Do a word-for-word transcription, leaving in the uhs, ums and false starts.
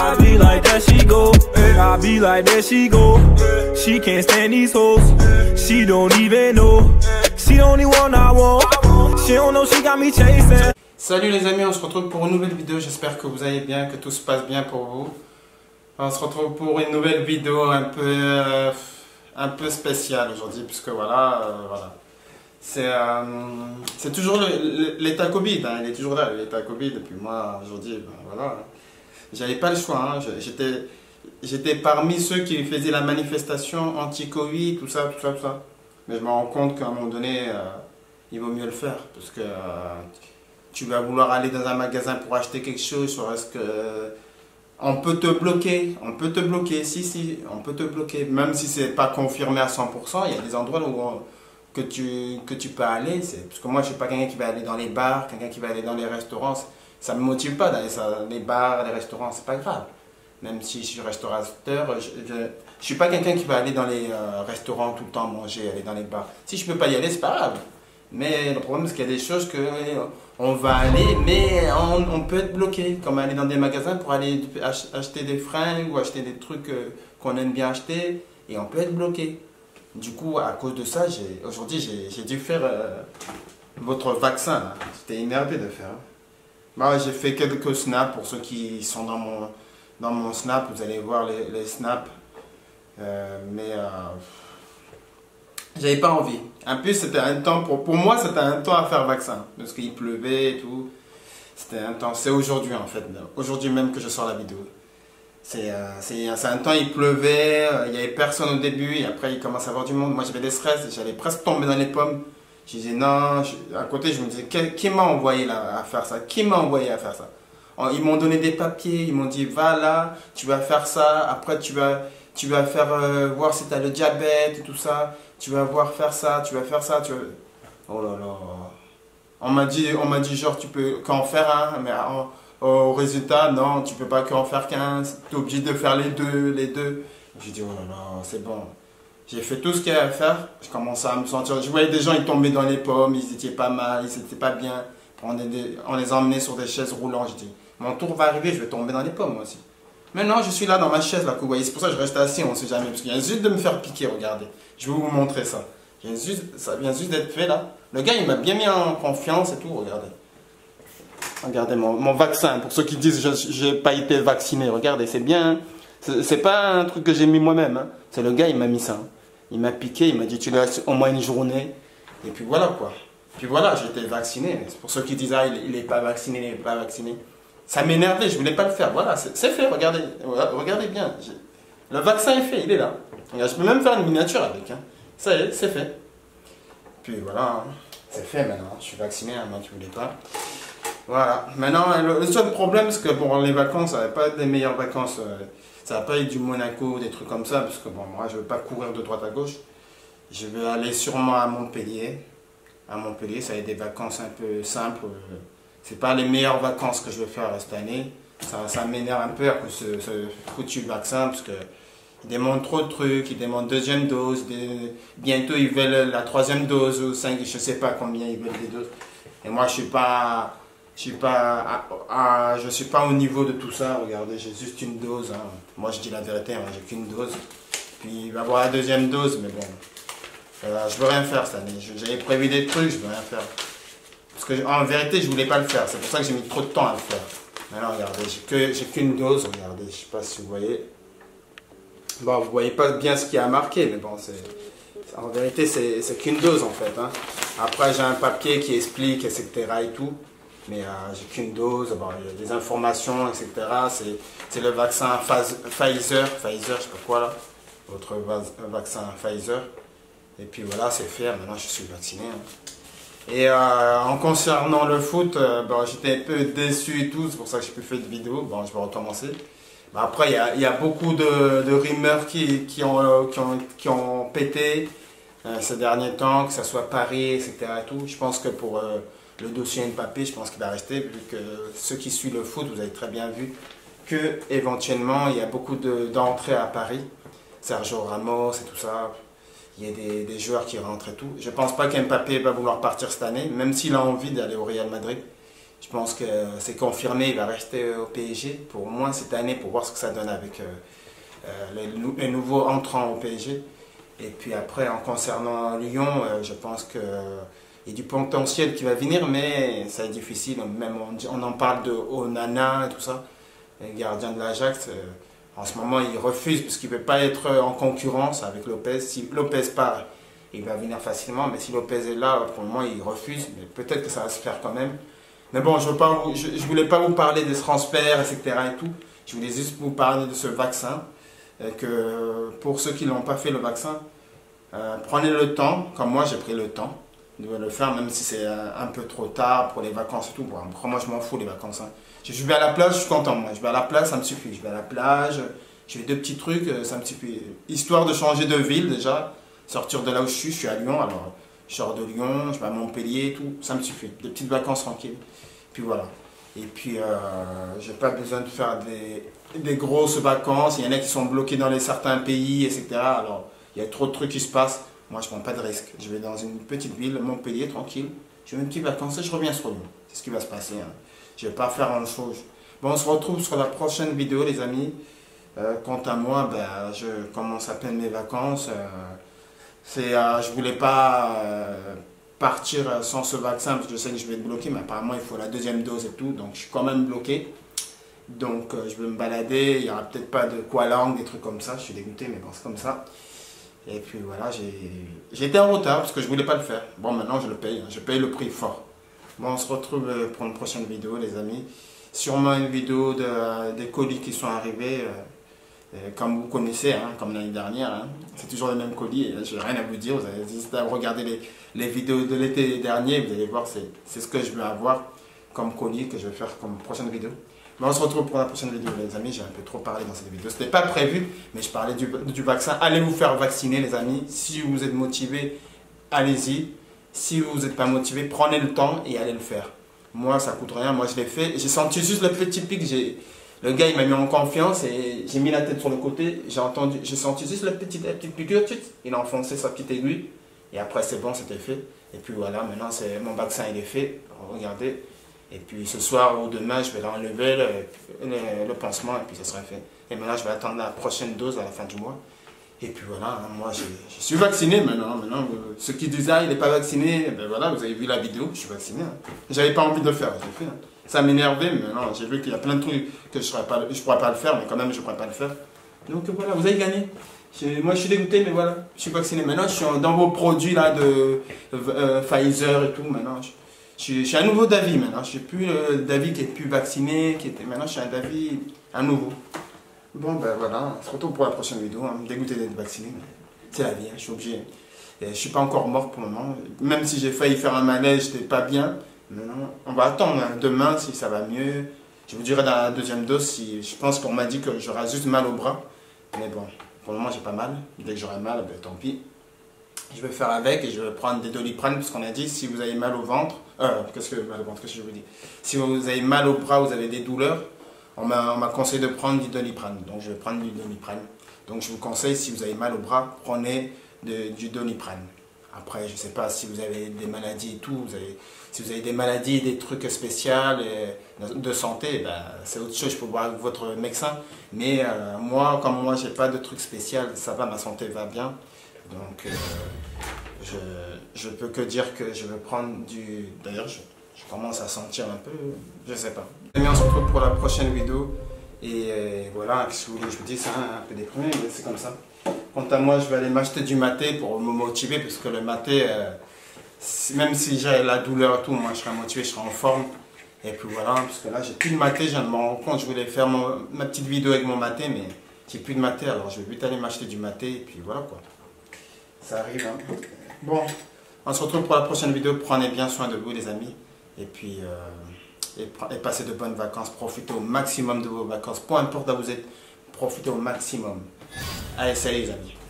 I be like that she go, I be like that she go. She can't stand these hoes, she don't even know. She the only one I want, she don't know she got me chasing. Salut les amis, on se retrouve pour une nouvelle vidéo, j'espère que vous allez bien, que tout se passe bien pour vous. On se retrouve pour une nouvelle vidéo un peu, euh, un peu spéciale aujourd'hui, puisque voilà, euh, voilà. C'est euh, c'est toujours l'état Covid, hein, il est toujours là, l'état Covid, et puis moi aujourd'hui, ben, voilà. J'avais pas le choix, hein, j'étais j'étais parmi ceux qui faisaient la manifestation anti-Covid, tout ça, tout ça, tout ça. Mais je me rends compte qu'à un moment donné, euh, il vaut mieux le faire, parce que euh, tu vas vouloir aller dans un magasin pour acheter quelque chose, est-ce que euh, on peut te bloquer, on peut te bloquer, si, si, on peut te bloquer, même si c'est pas confirmé à cent pour cent, il y a des endroits où on, que, tu, que tu peux aller, parce que moi je suis pas quelqu'un qui va aller dans les bars, quelqu'un qui va aller dans les restaurants, ça me motive pas d'aller dans les bars, les restaurants, c'est pas grave. Même si je suis restaurateur, je, je, je suis pas quelqu'un qui va aller dans les euh, restaurants tout le temps manger, aller dans les bars. Si je peux pas y aller, c'est pas grave. Mais le problème, c'est qu'il y a des choses que euh, on va aller, mais on, on peut être bloqué. Comme aller dans des magasins pour aller ach acheter des fringues ou acheter des trucs euh, qu'on aime bien acheter, et on peut être bloqué. Du coup, à cause de ça, aujourd'hui, j'ai dû faire euh, votre vaccin. J'étais énervé de faire. Bah, j'ai fait quelques snaps pour ceux qui sont dans mon, dans mon snap. Vous allez voir les, les snaps. Euh, mais euh, j'avais pas envie. En plus, c'était un temps, pour, pour moi, c'était un temps à faire vaccin. Parce qu'il pleuvait et tout. C'était un temps. C'est aujourd'hui en fait. Aujourd'hui même que je sors la vidéo. C'est euh, un temps, il pleuvait. Il n'y avait personne au début. Et après, il commence à avoir du monde. Moi, j'avais des stress. J'allais presque tomber dans les pommes. Je disais non. Je, à côté, je me disais, qui, qui m'a envoyé là, à faire ça? Qui m'a envoyé à faire ça? Ils m'ont donné des papiers. Ils m'ont dit, va là, tu vas faire ça. Après, tu vas. Tu vas faire euh, voir si tu as le diabète et tout ça. Tu vas voir faire ça, tu vas faire ça. Tu vas... Oh là là. On m'a dit, on m'a dit genre tu peux qu'en faire un, mais en, au résultat, non, tu peux pas qu'en faire qu'un. Tu es obligé de faire les deux, les deux. J'ai dit, oh là là, c'est bon. J'ai fait tout ce qu'il y avait à faire. Je commençais à me sentir. Je voyais des gens, ils tombaient dans les pommes, ils étaient pas mal, ils étaient pas bien. On, des, on les emmenait sur des chaises roulantes. Je dis, mon tour va arriver, je vais tomber dans les pommes moi aussi. Maintenant, je suis là dans ma chaise, là, que vous voyez. C'est pour ça que je reste assis, on ne sait jamais. Parce qu'il vient juste de me faire piquer, regardez. Je vais vous montrer ça. Juste, ça vient juste d'être fait, là. Le gars, il m'a bien mis en confiance et tout, regardez. Regardez mon, mon vaccin. Pour ceux qui disent que je n'ai pas été vacciné, regardez, c'est bien. C'est pas un truc que j'ai mis moi-même. Hein. C'est le gars, il m'a mis ça. Hein. Il m'a piqué, il m'a dit, tu laisses au moins une journée. Et puis voilà, quoi. Puis voilà, j'ai été vacciné. Pour ceux qui disent, ah, il n'est pas vacciné, il n'est pas vacciné. Ça m'énervait, je ne voulais pas le faire. Voilà, c'est fait, regardez, regardez bien. Le vaccin est fait, il est là. Je peux même faire une miniature avec. Hein. Ça y est, c'est fait. Puis voilà, c'est fait maintenant. Je suis vacciné, hein, moi tu ne voulais pas. Voilà. Maintenant, le, le seul problème, c'est que pour les vacances, ça va pas être des meilleures vacances. Ça va pas être du Monaco, des trucs comme ça. Parce que bon, moi, je ne veux pas courir de droite à gauche. Je vais aller sûrement à Montpellier. À Montpellier, ça va être des vacances un peu simples. C'est pas les meilleures vacances que je vais faire cette année. Ça, ça m'énerve un peu à cause de ce, ce foutu vaccin parce que ils demandent trop de trucs, ils demandent deuxième dose, des, bientôt ils veulent la troisième dose ou cinq, je sais pas combien ils veulent des doses. Et moi je suis pas, je suis pas, à, à, je suis pas au niveau de tout ça. Regardez, j'ai juste une dose. Hein. Moi je dis la vérité, hein, j'ai qu'une dose. Puis il va y avoir la deuxième dose, mais bon, voilà, je veux rien faire cette année. J'avais prévu des trucs, je veux rien faire. Parce que en vérité, je voulais pas le faire. C'est pour ça que j'ai mis trop de temps à le faire. Alors regardez, j'ai qu'une dose. Regardez, je sais pas si vous voyez. Bon, vous voyez pas bien ce qui a marqué, mais bon, c'est en vérité, c'est qu'une dose en fait. Hein. Après, j'ai un papier qui explique, et cetera et tout. Mais euh, j'ai qu'une dose. Bon, il y a des informations, et cetera. C'est le vaccin Pfizer, Pfizer, je sais pas quoi là. Votre vaccin Pfizer. Et puis voilà, c'est fait. Maintenant, je suis vacciné. Hein. Et euh, en concernant le foot, euh, bon, j'étais un peu déçu et tout, c'est pour ça que j'ai pu faire de vidéo. Bon, je vais recommencer. Bon, après, il y a, y a beaucoup de, de rumeurs qui, qui, ont, euh, qui, ont, qui ont pété euh, ces derniers temps, que ce soit Paris, et cetera. Et tout. Je pense que pour euh, le dossier Mbappé, je pense qu'il va rester, vu que ceux qui suivent le foot, vous avez très bien vu que éventuellement il y a beaucoup d'entrées à Paris. Sergio Ramos et tout ça. Il y a des, des joueurs qui rentrent et tout. Je ne pense pas qu'Mbappé va vouloir partir cette année, même s'il a envie d'aller au Real Madrid. Je pense que c'est confirmé, il va rester au P S G pour au moins cette année pour voir ce que ça donne avec euh, euh, les, les nouveaux entrants au P S G. Et puis après, en concernant Lyon, euh, je pense qu'il y a du potentiel qui va venir, mais ça est difficile. Même on, on en parle de Onana et tout ça, les gardiens de l'Ajax. Euh, en ce moment, il refuse parce qu'il ne veut pas être en concurrence avec Lopez. Si Lopez part, il va venir facilement, mais si Lopez est là, pour le moment, il refuse. Mais peut-être que ça va se faire quand même. Mais bon, je ne voulais pas vous parler des transferts, et cetera et tout. Je voulais juste vous parler de ce vaccin. Euh, que pour ceux qui ne l'ont pas fait, le vaccin, euh, prenez le temps, comme moi j'ai pris le temps de le faire, même si c'est un, un peu trop tard pour les vacances et tout. Bon, moi je m'en fous les vacances. Hein. Je, je vais à la plage, je suis content. Moi. Je vais à la plage, ça me suffit. Je vais à la plage, je fais deux petits trucs, ça me suffit. Histoire de changer de ville déjà, sortir de là où je suis. Je suis à Lyon, alors je sors de Lyon, je vais à Montpellier et tout. Ça me suffit. Des petites vacances tranquilles. Puis voilà. Et puis, euh, j'ai pas besoin de faire des, des grosses vacances. Il y en a qui sont bloqués dans les certains pays, et cetera. Alors, il y a trop de trucs qui se passent. Moi, je prends pas de risque. Je vais dans une petite ville, Montpellier, tranquille. Je fais une petite vacances et je reviens sur Lyon. C'est ce qui va se passer. Hein. Je vais pas faire grand chose. Bon, on se retrouve sur la prochaine vidéo, les amis. Euh, quant à moi, ben, je commence à peine mes vacances. Euh, c'est, euh, je voulais pas... Euh, partir sans ce vaccin parce que je sais que je vais être bloqué, mais apparemment il faut la deuxième dose et tout, donc je suis quand même bloqué. Donc euh, je vais me balader, il n'y aura peut-être pas de quoi langue, des trucs comme ça, je suis dégoûté, mais bon c'est comme ça. Et puis voilà, j'ai été en retard parce que je voulais pas le faire. Bon maintenant je le paye, je paye le prix fort. Bon on se retrouve pour une prochaine vidéo les amis. Sûrement une vidéo de, des colis qui sont arrivés. Euh, Comme vous connaissez, hein, comme l'année dernière, hein, c'est toujours les mêmes colis, je n'ai rien à vous dire, vous avez juste à regarder les, les vidéos de l'été dernier, vous allez voir, c'est ce que je veux avoir comme colis que je vais faire comme prochaine vidéo. Mais on se retrouve pour la prochaine vidéo les amis, j'ai un peu trop parlé dans cette vidéo, ce n'était pas prévu, mais je parlais du, du vaccin. Allez vous faire vacciner les amis, si vous êtes motivé, allez-y, si vous n'êtes pas motivé, prenez le temps et allez le faire. Moi ça coûte rien, moi je l'ai fait, j'ai senti juste le petit pic, j'ai... Le gars, il m'a mis en confiance et j'ai mis la tête sur le côté. J'ai entendu, j'ai senti juste la petite, la petite piqûre. Il a enfoncé sa petite aiguille. Et après, c'est bon, c'était fait. Et puis voilà, maintenant, c'est mon vaccin, il est fait. Regardez. Et puis ce soir ou demain, je vais l'enlever, le, le, le pansement, et puis ça sera fait. Et maintenant, je vais attendre la prochaine dose à la fin du mois. Et puis voilà, hein, moi, je, je suis vacciné maintenant. Maintenant, euh, ceux qui disent, ah, il n'est pas vacciné, ben voilà, vous avez vu la vidéo, je suis vacciné. Hein. J'avais pas envie de le faire, je l'ai fait. Hein. Ça m'énervait, mais non, j'ai vu qu'il y a plein de trucs que je ne pourrais pas le faire, mais quand même, je ne pourrais pas le faire. Donc voilà, vous avez gagné. Moi, je suis dégoûté, mais voilà, je suis vacciné. Maintenant, je suis dans vos produits là de euh, Pfizer et tout. Maintenant, je, je, je suis un nouveau d'avis maintenant. Je suis plus euh, d'avis qui est plus vacciné, qui était. Maintenant, je suis un d'avis un nouveau. Bon, ben voilà, on se retrouve pour la prochaine vidéo. Hein. Dégoûté d'être vacciné, c'est la vie, hein, je suis obligé. Et je suis pas encore mort pour le moment. Même si j'ai failli faire un malaise, j'étais pas bien. Maintenant, on va attendre hein. Demain si ça va mieux. Je vous dirai dans la deuxième dose si je pense qu'on m'a dit que j'aurai juste mal au bras. Mais bon, pour le moment j'ai pas mal. Dès que j'aurai mal, ben, tant pis. Je vais faire avec et je vais prendre des Doliprane parce qu'on a dit si vous avez mal au ventre, euh, qu'est-ce que mal au ventre, qu'est-ce que je vous dis? Si vous avez mal au bras, vous avez des douleurs, on m'a conseillé de prendre du Doliprane. Donc je vais prendre du Doliprane. Donc je vous conseille si vous avez mal au bras, prenez de, du Doliprane. Après, je ne sais pas si vous avez des maladies et tout, vous avez, si vous avez des maladies, des trucs spéciaux et de santé, ben, c'est autre chose, je peux voir avec votre médecin. Mais euh, moi, comme moi, je n'ai pas de trucs spéciaux, ça va, ma santé va bien. Donc, euh, je ne peux que dire que je vais prendre du... D'ailleurs, je, je commence à sentir un peu, je ne sais pas. Et on se retrouve pour la prochaine vidéo. Et euh, voilà, ce que vous voulez que je vous dise, c'est un peu déprimé, mais c'est comme ça. Quant à moi, je vais aller m'acheter du maté pour me motiver, parce que le maté, euh, même si j'ai la douleur et tout, moi je serai motivé, je serai en forme. Et puis voilà, parce que là j'ai plus de maté, je viens de me rendre compte, je voulais faire mon, ma petite vidéo avec mon maté, mais j'ai plus de maté, alors je vais vite aller m'acheter du maté, et puis voilà quoi. Ça arrive, hein. Bon, on se retrouve pour la prochaine vidéo, prenez bien soin de vous les amis, et puis euh, et, et passez de bonnes vacances, profitez au maximum de vos vacances, peu importe où vous êtes, profitez au maximum. Allez, salut les amis.